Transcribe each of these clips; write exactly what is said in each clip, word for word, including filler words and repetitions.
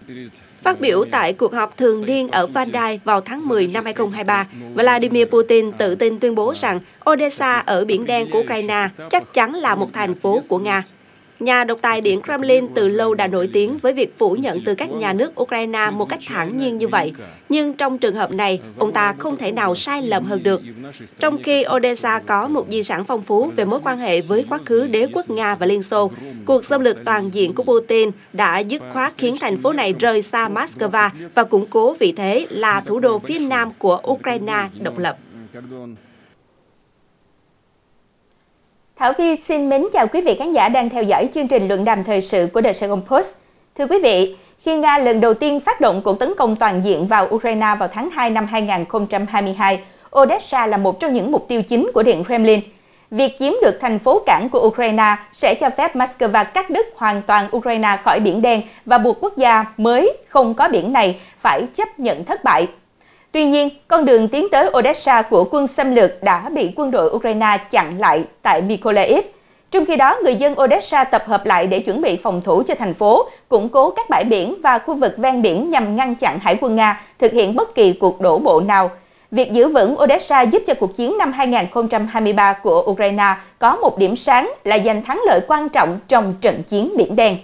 Phát biểu tại cuộc họp thường niên ở Vandai vào tháng mười năm hai nghìn không trăm hai mươi ba, Vladimir Putin tự tin tuyên bố rằng Odessa ở Biển Đen của Ukraine chắc chắn là một thành phố của Nga. Nhà độc tài Điện Kremlin từ lâu đã nổi tiếng với việc phủ nhận từ các nhà nước Ukraine một cách thản nhiên như vậy. Nhưng trong trường hợp này, ông ta không thể nào sai lầm hơn được. Trong khi Odessa có một di sản phong phú về mối quan hệ với quá khứ đế quốc Nga và Liên Xô, cuộc xâm lược toàn diện của Putin đã dứt khoát khiến thành phố này rời xa Moscow và củng cố vị thế là thủ đô phía nam của Ukraine độc lập. Thảo Vi xin mến chào quý vị khán giả đang theo dõi chương trình luận đàm thời sự của The Saigon Post. Thưa quý vị, khi Nga lần đầu tiên phát động cuộc tấn công toàn diện vào Ukraine vào tháng hai năm hai nghìn không trăm hai mươi hai, Odessa là một trong những mục tiêu chính của Điện Kremlin. Việc chiếm được thành phố cảng của Ukraine sẽ cho phép Moscow cắt đứt hoàn toàn Ukraine khỏi Biển Đen và buộc quốc gia mới không có biển này phải chấp nhận thất bại. Tuy nhiên, con đường tiến tới Odessa của quân xâm lược đã bị quân đội Ukraine chặn lại tại Mykolaiv. Trong khi đó, người dân Odessa tập hợp lại để chuẩn bị phòng thủ cho thành phố, củng cố các bãi biển và khu vực ven biển nhằm ngăn chặn Hải quân Nga thực hiện bất kỳ cuộc đổ bộ nào. Việc giữ vững Odessa giúp cho cuộc chiến năm hai nghìn không trăm hai mươi ba của Ukraine có một điểm sáng là giành thắng lợi quan trọng trong trận chiến Biển Đen.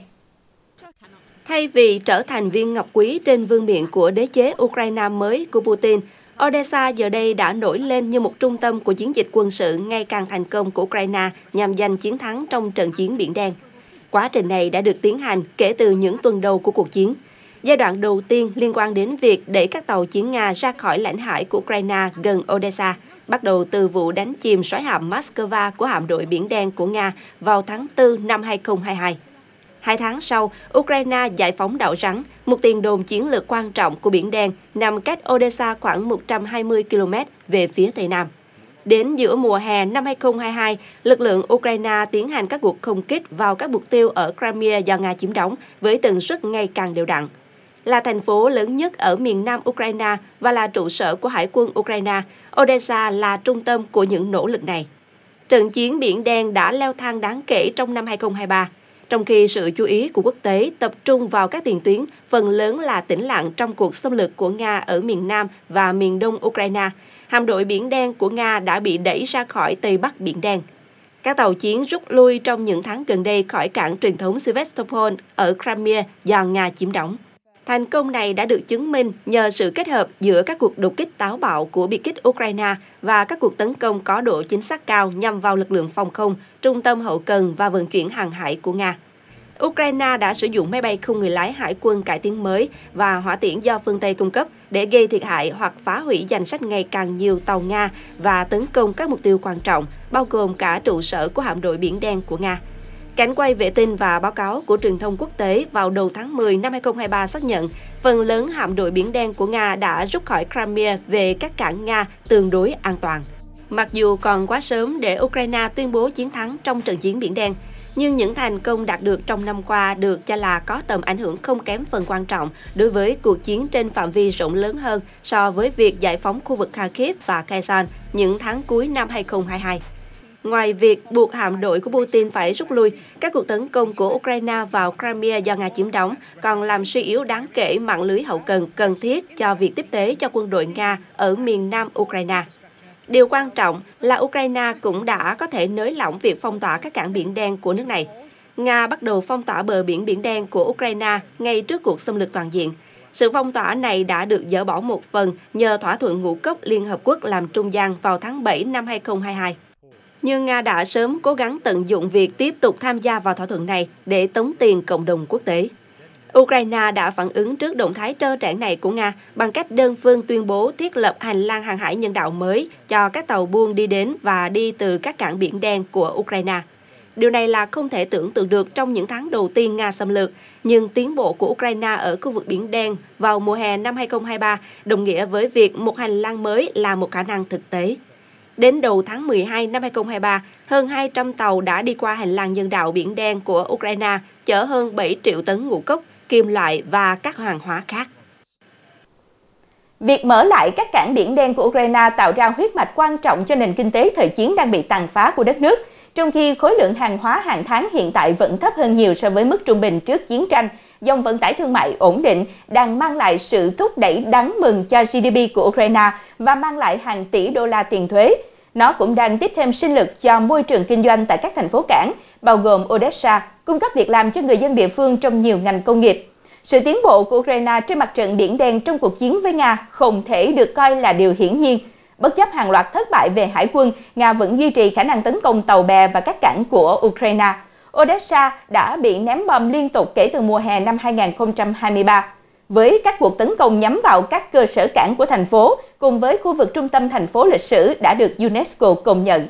Thay vì trở thành viên ngọc quý trên vương miện của đế chế Ukraine mới của Putin, Odessa giờ đây đã nổi lên như một trung tâm của chiến dịch quân sự ngày càng thành công của Ukraine nhằm giành chiến thắng trong trận chiến Biển Đen. Quá trình này đã được tiến hành kể từ những tuần đầu của cuộc chiến. Giai đoạn đầu tiên liên quan đến việc đẩy các tàu chiến Nga ra khỏi lãnh hải của Ukraine gần Odessa, bắt đầu từ vụ đánh chìm soái hạm Moscow của hạm đội Biển Đen của Nga vào tháng tư năm hai nghìn không trăm hai mươi hai. Hai tháng sau, Ukraine giải phóng đảo Rắn, một tiền đồn chiến lược quan trọng của Biển Đen nằm cách Odessa khoảng một trăm hai mươi ki lô mét về phía tây nam. Đến giữa mùa hè năm hai nghìn không trăm hai mươi hai, lực lượng Ukraine tiến hành các cuộc không kích vào các mục tiêu ở Crimea do Nga chiếm đóng với tần suất ngày càng đều đặn. Là thành phố lớn nhất ở miền nam Ukraine và là trụ sở của Hải quân Ukraine, Odessa là trung tâm của những nỗ lực này. Trận chiến Biển Đen đã leo thang đáng kể trong năm hai nghìn không trăm hai mươi ba. Trong khi sự chú ý của quốc tế tập trung vào các tiền tuyến, phần lớn là tĩnh lặng trong cuộc xâm lược của Nga ở miền Nam và miền Đông Ukraine, hạm đội Biển Đen của Nga đã bị đẩy ra khỏi Tây Bắc Biển Đen. Các tàu chiến rút lui trong những tháng gần đây khỏi cảng truyền thống Sevastopol ở Crimea do Nga chiếm đóng. Thành công này đã được chứng minh nhờ sự kết hợp giữa các cuộc đột kích táo bạo của biệt kích Ukraine và các cuộc tấn công có độ chính xác cao nhằm vào lực lượng phòng không, trung tâm hậu cần và vận chuyển hàng hải của Nga. Ukraine đã sử dụng máy bay không người lái hải quân cải tiến mới và hỏa tiễn do phương Tây cung cấp để gây thiệt hại hoặc phá hủy danh sách ngày càng nhiều tàu Nga và tấn công các mục tiêu quan trọng, bao gồm cả trụ sở của hạm đội Biển Đen của Nga. Cảnh quay vệ tinh và báo cáo của truyền thông quốc tế vào đầu tháng mười năm hai nghìn không trăm hai mươi ba xác nhận phần lớn hạm đội Biển Đen của Nga đã rút khỏi Crimea về các cảng Nga tương đối an toàn. Mặc dù còn quá sớm để Ukraine tuyên bố chiến thắng trong trận chiến Biển Đen, nhưng những thành công đạt được trong năm qua được cho là có tầm ảnh hưởng không kém phần quan trọng đối với cuộc chiến trên phạm vi rộng lớn hơn so với việc giải phóng khu vực Kharkiv và Kherson những tháng cuối năm hai nghìn không trăm hai mươi hai. Ngoài việc buộc hạm đội của Putin phải rút lui, các cuộc tấn công của Ukraine vào Crimea do Nga chiếm đóng còn làm suy yếu đáng kể mạng lưới hậu cần cần thiết cho việc tiếp tế cho quân đội Nga ở miền nam Ukraine. Điều quan trọng là Ukraine cũng đã có thể nới lỏng việc phong tỏa các cảng Biển Đen của nước này. Nga bắt đầu phong tỏa bờ biển Biển Đen của Ukraine ngay trước cuộc xâm lược toàn diện. Sự phong tỏa này đã được dỡ bỏ một phần nhờ thỏa thuận ngũ cốc Liên Hợp Quốc làm trung gian vào tháng bảy năm hai nghìn không trăm hai mươi hai. Nhưng Nga đã sớm cố gắng tận dụng việc tiếp tục tham gia vào thỏa thuận này để tống tiền cộng đồng quốc tế. Ukraine đã phản ứng trước động thái trơ trẽn này của Nga bằng cách đơn phương tuyên bố thiết lập hành lang hàng hải nhân đạo mới cho các tàu buôn đi đến và đi từ các cảng Biển Đen của Ukraine. Điều này là không thể tưởng tượng được trong những tháng đầu tiên Nga xâm lược, nhưng tiến bộ của Ukraine ở khu vực Biển Đen vào mùa hè năm hai nghìn không trăm hai mươi ba đồng nghĩa với việc một hành lang mới là một khả năng thực tế. Đến đầu tháng mười hai năm hai nghìn không trăm hai mươi ba, hơn hai trăm tàu đã đi qua hành lang nhân đạo Biển Đen của Ukraine, chở hơn bảy triệu tấn ngũ cốc, kim loại và các hàng hóa khác. Việc mở lại các cảng biển đen của Ukraine tạo ra huyết mạch quan trọng cho nền kinh tế thời chiến đang bị tàn phá của đất nước, trong khi khối lượng hàng hóa hàng tháng hiện tại vẫn thấp hơn nhiều so với mức trung bình trước chiến tranh. Dòng vận tải thương mại ổn định đang mang lại sự thúc đẩy đáng mừng cho giê đê pê của Ukraine và mang lại hàng tỷ đô la tiền thuế. Nó cũng đang tiếp thêm sinh lực cho môi trường kinh doanh tại các thành phố cảng, bao gồm Odessa, cung cấp việc làm cho người dân địa phương trong nhiều ngành công nghiệp. Sự tiến bộ của Ukraine trên mặt trận Biển Đen trong cuộc chiến với Nga không thể được coi là điều hiển nhiên. Bất chấp hàng loạt thất bại về hải quân, Nga vẫn duy trì khả năng tấn công tàu bè và các cảng của Ukraine. Odessa đã bị ném bom liên tục kể từ mùa hè năm hai nghìn không trăm hai mươi ba. Với các cuộc tấn công nhắm vào các cơ sở cảng của thành phố, cùng với khu vực trung tâm thành phố lịch sử đã được UNESCO công nhận.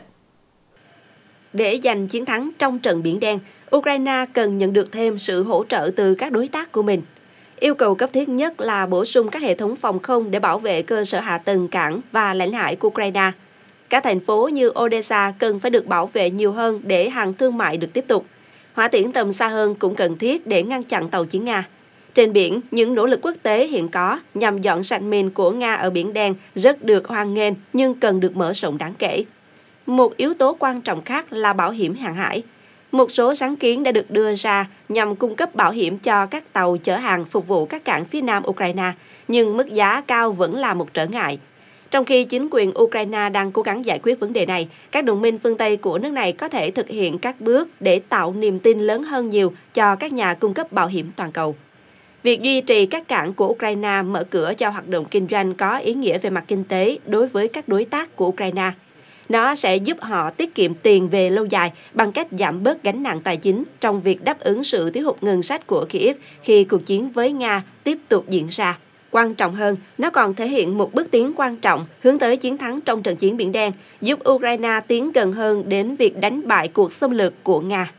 Để giành chiến thắng trong trận Biển Đen, Ukraine cần nhận được thêm sự hỗ trợ từ các đối tác của mình. Yêu cầu cấp thiết nhất là bổ sung các hệ thống phòng không để bảo vệ cơ sở hạ tầng cảng và lãnh hải của Ukraine. Các thành phố như Odessa cần phải được bảo vệ nhiều hơn để hàng thương mại được tiếp tục. Hỏa tiễn tầm xa hơn cũng cần thiết để ngăn chặn tàu chiến Nga. Trên biển, những nỗ lực quốc tế hiện có nhằm dọn sạch mìn của Nga ở Biển Đen rất được hoan nghênh nhưng cần được mở rộng đáng kể. Một yếu tố quan trọng khác là bảo hiểm hàng hải. Một số sáng kiến đã được đưa ra nhằm cung cấp bảo hiểm cho các tàu chở hàng phục vụ các cảng phía nam Ukraine, nhưng mức giá cao vẫn là một trở ngại. Trong khi chính quyền Ukraine đang cố gắng giải quyết vấn đề này, các đồng minh phương Tây của nước này có thể thực hiện các bước để tạo niềm tin lớn hơn nhiều cho các nhà cung cấp bảo hiểm toàn cầu. Việc duy trì các cảng của Ukraine mở cửa cho hoạt động kinh doanh có ý nghĩa về mặt kinh tế đối với các đối tác của Ukraine. Nó sẽ giúp họ tiết kiệm tiền về lâu dài bằng cách giảm bớt gánh nặng tài chính trong việc đáp ứng sự thiếu hụt ngân sách của Kyiv khi cuộc chiến với Nga tiếp tục diễn ra. Quan trọng hơn, nó còn thể hiện một bước tiến quan trọng hướng tới chiến thắng trong trận chiến Biển Đen, giúp Ukraine tiến gần hơn đến việc đánh bại cuộc xâm lược của Nga.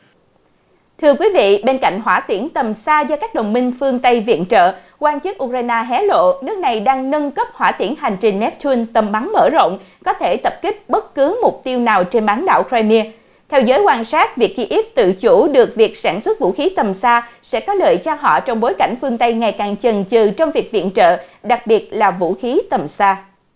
Thưa quý vị, bên cạnh hỏa tiễn tầm xa do các đồng minh phương Tây viện trợ, quan chức Ukraine hé lộ nước này đang nâng cấp hỏa tiễn hành trình Neptune tầm bắn mở rộng, có thể tập kích bất cứ mục tiêu nào trên bán đảo Crimea. Theo giới quan sát, việc Kyiv tự chủ được việc sản xuất vũ khí tầm xa sẽ có lợi cho họ trong bối cảnh phương Tây ngày càng chần chừ trong việc viện trợ, đặc biệt là vũ khí tầm xa.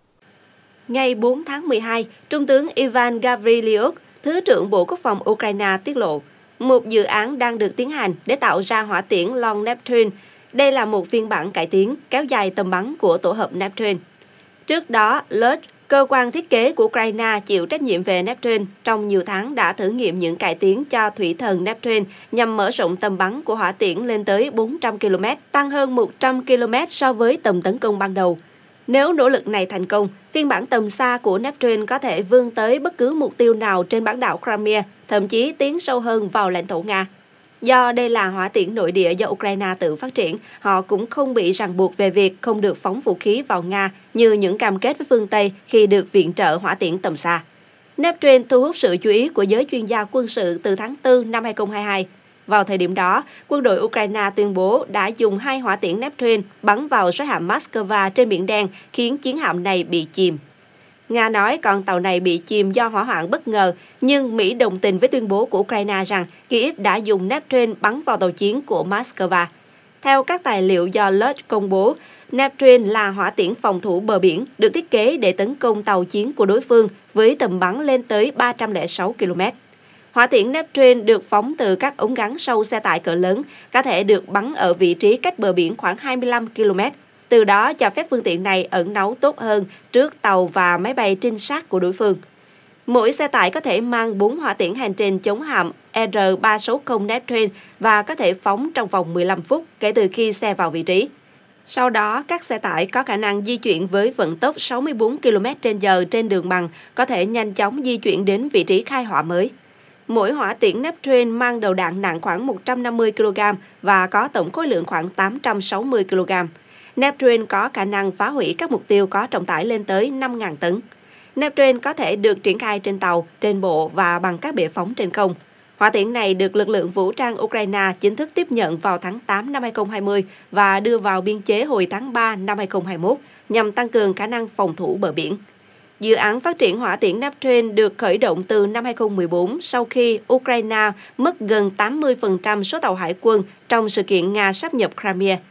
Ngày bốn tháng mười hai, Trung tướng Ivan Gavrilyuk, Thứ trưởng Bộ Quốc phòng Ukraine tiết lộ, một dự án đang được tiến hành để tạo ra hỏa tiễn Long Neptune. Đây là một phiên bản cải tiến kéo dài tầm bắn của tổ hợp Neptune. Trước đó, Lutch, cơ quan thiết kế của Ukraine chịu trách nhiệm về Neptune, trong nhiều tháng đã thử nghiệm những cải tiến cho thủy thần Neptune nhằm mở rộng tầm bắn của hỏa tiễn lên tới bốn trăm ki lô mét, tăng hơn một trăm ki lô mét so với tầm tấn công ban đầu. Nếu nỗ lực này thành công, phiên bản tầm xa của Neptune có thể vươn tới bất cứ mục tiêu nào trên bán đảo Crimea, thậm chí tiến sâu hơn vào lãnh thổ Nga. Do đây là hỏa tiễn nội địa do Ukraine tự phát triển, họ cũng không bị ràng buộc về việc không được phóng vũ khí vào Nga như những cam kết với phương Tây khi được viện trợ hỏa tiễn tầm xa. Neptune thu hút sự chú ý của giới chuyên gia quân sự từ tháng tư năm hai nghìn không trăm hai mươi hai. Vào thời điểm đó, quân đội Ukraine tuyên bố đã dùng hai hỏa tiễn Neptune bắn vào soái hạm Moscow trên Biển Đen, khiến chiến hạm này bị chìm. Nga nói con tàu này bị chìm do hỏa hoạn bất ngờ, nhưng Mỹ đồng tình với tuyên bố của Ukraine rằng Kyiv đã dùng Neptune bắn vào tàu chiến của Moscow. Theo các tài liệu do Lutch công bố, Neptune là hỏa tiễn phòng thủ bờ biển, được thiết kế để tấn công tàu chiến của đối phương với tầm bắn lên tới ba trăm lẻ sáu ki lô mét. Hỏa tiễn Neptune được phóng từ các ống gắn sau xe tải cỡ lớn, có thể được bắn ở vị trí cách bờ biển khoảng hai mươi lăm ki lô mét. Từ đó cho phép phương tiện này ẩn náu tốt hơn trước tàu và máy bay trinh sát của đối phương. Mỗi xe tải có thể mang bốn hỏa tiễn hành trình chống hạm R ba sáu không Neptune và có thể phóng trong vòng mười lăm phút kể từ khi xe vào vị trí. Sau đó, các xe tải có khả năng di chuyển với vận tốc sáu mươi bốn ki lô mét trên giờ trên đường bằng, có thể nhanh chóng di chuyển đến vị trí khai hỏa mới. Mỗi hỏa tiễn Neptune mang đầu đạn nặng khoảng một trăm năm mươi ki lô gam và có tổng khối lượng khoảng tám trăm sáu mươi ki lô gam. Neptune có khả năng phá hủy các mục tiêu có trọng tải lên tới năm nghìn tấn. Neptune có thể được triển khai trên tàu, trên bộ và bằng các bệ phóng trên không. Hỏa tiễn này được lực lượng vũ trang Ukraine chính thức tiếp nhận vào tháng tám năm hai nghìn không trăm hai mươi và đưa vào biên chế hồi tháng ba năm hai nghìn không trăm hai mươi mốt nhằm tăng cường khả năng phòng thủ bờ biển. Dự án phát triển hỏa tiễn Neptune được khởi động từ năm hai nghìn không trăm mười bốn sau khi Ukraine mất gần tám mươi phần trăm số tàu hải quân trong sự kiện Nga sáp nhập Crimea.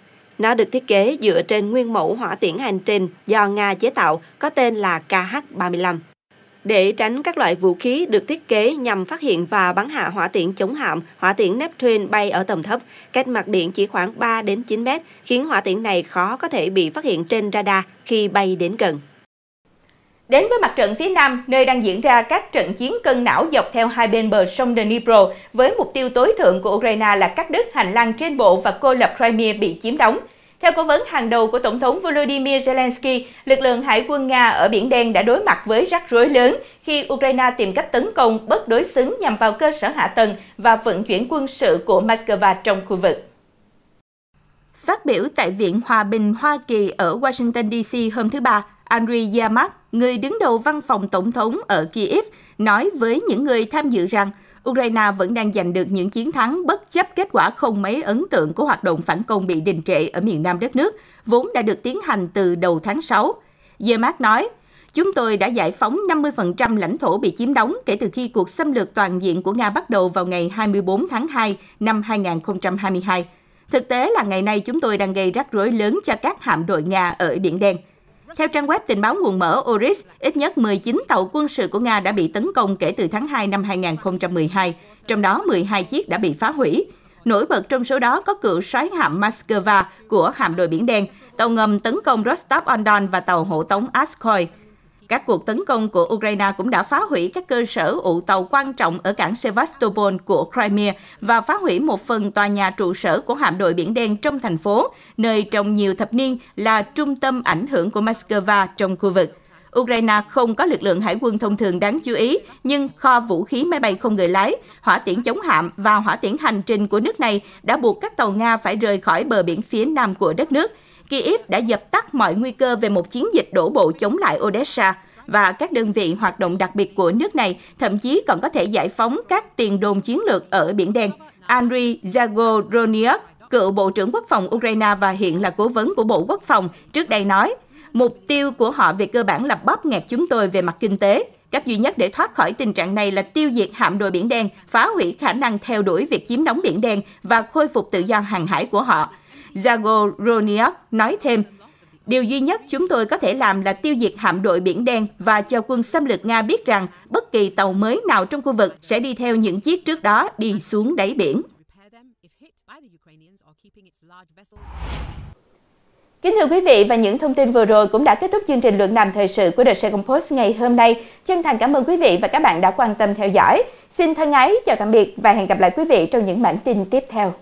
Nó được thiết kế dựa trên nguyên mẫu hỏa tiễn hành trình do Nga chế tạo có tên là K H ba mươi lăm. Để tránh các loại vũ khí được thiết kế nhằm phát hiện và bắn hạ hỏa tiễn chống hạm, hỏa tiễn Neptune bay ở tầm thấp, cách mặt biển chỉ khoảng ba đến chín mét, khiến hỏa tiễn này khó có thể bị phát hiện trên radar khi bay đến gần. Đến với mặt trận phía Nam, nơi đang diễn ra các trận chiến cân não dọc theo hai bên bờ sông Dnipro, với mục tiêu tối thượng của Ukraine là cắt đứt hành lang trên bộ và cô lập Crimea bị chiếm đóng. Theo cố vấn hàng đầu của Tổng thống Volodymyr Zelensky, lực lượng hải quân Nga ở Biển Đen đã đối mặt với rắc rối lớn khi Ukraine tìm cách tấn công bất đối xứng nhằm vào cơ sở hạ tầng và vận chuyển quân sự của Moscow trong khu vực. Phát biểu tại Viện Hòa bình Hoa Kỳ ở Washington D C hôm thứ Ba, Andriy Yermak, người đứng đầu văn phòng Tổng thống ở Kyiv, nói với những người tham dự rằng Ukraine vẫn đang giành được những chiến thắng bất chấp kết quả không mấy ấn tượng của hoạt động phản công bị đình trệ ở miền Nam đất nước, vốn đã được tiến hành từ đầu tháng sáu. Yermak nói, chúng tôi đã giải phóng năm mươi phần trăm lãnh thổ bị chiếm đóng kể từ khi cuộc xâm lược toàn diện của Nga bắt đầu vào ngày hai mươi tư tháng hai năm hai nghìn không trăm hai mươi hai. Thực tế là ngày nay chúng tôi đang gây rắc rối lớn cho các hạm đội Nga ở Biển Đen. Theo trang web tình báo nguồn mở Oris, ít nhất mười chín tàu quân sự của Nga đã bị tấn công kể từ tháng hai năm hai nghìn không trăm mười hai, trong đó mười hai chiếc đã bị phá hủy. Nổi bật trong số đó có cựu soái hạm Moscow của hạm đội Biển Đen, tàu ngầm tấn công Rostov-on-Don và tàu hộ tống Askoy. Các cuộc tấn công của Ukraine cũng đã phá hủy các cơ sở ụ tàu quan trọng ở cảng Sevastopol của Crimea và phá hủy một phần tòa nhà trụ sở của hạm đội Biển Đen trong thành phố, nơi trong nhiều thập niên là trung tâm ảnh hưởng của Moscow trong khu vực. Ukraine không có lực lượng hải quân thông thường đáng chú ý, nhưng kho vũ khí máy bay không người lái, hỏa tiễn chống hạm và hỏa tiễn hành trình của nước này đã buộc các tàu Nga phải rời khỏi bờ biển phía nam của đất nước. Kyiv đã dập tắt mọi nguy cơ về một chiến dịch đổ bộ chống lại Odessa, và các đơn vị hoạt động đặc biệt của nước này thậm chí còn có thể giải phóng các tiền đồn chiến lược ở Biển Đen. Andriy Zagoroniuk, cựu Bộ trưởng Quốc phòng Ukraine và hiện là cố vấn của Bộ Quốc phòng, trước đây nói, mục tiêu của họ về cơ bản là bóp nghẹt chúng tôi về mặt kinh tế. Cách duy nhất để thoát khỏi tình trạng này là tiêu diệt hạm đội Biển Đen, phá hủy khả năng theo đuổi việc chiếm đóng Biển Đen và khôi phục tự do hàng hải của họ. Zagoroniuk nói thêm, điều duy nhất chúng tôi có thể làm là tiêu diệt hạm đội Biển Đen và cho quân xâm lược Nga biết rằng bất kỳ tàu mới nào trong khu vực sẽ đi theo những chiếc trước đó đi xuống đáy biển. Kính thưa quý vị, và những thông tin vừa rồi cũng đã kết thúc chương trình luận đàm thời sự của The Sài Gòn Post ngày hôm nay. Chân thành cảm ơn quý vị và các bạn đã quan tâm theo dõi. Xin thân ái chào tạm biệt và hẹn gặp lại quý vị trong những bản tin tiếp theo.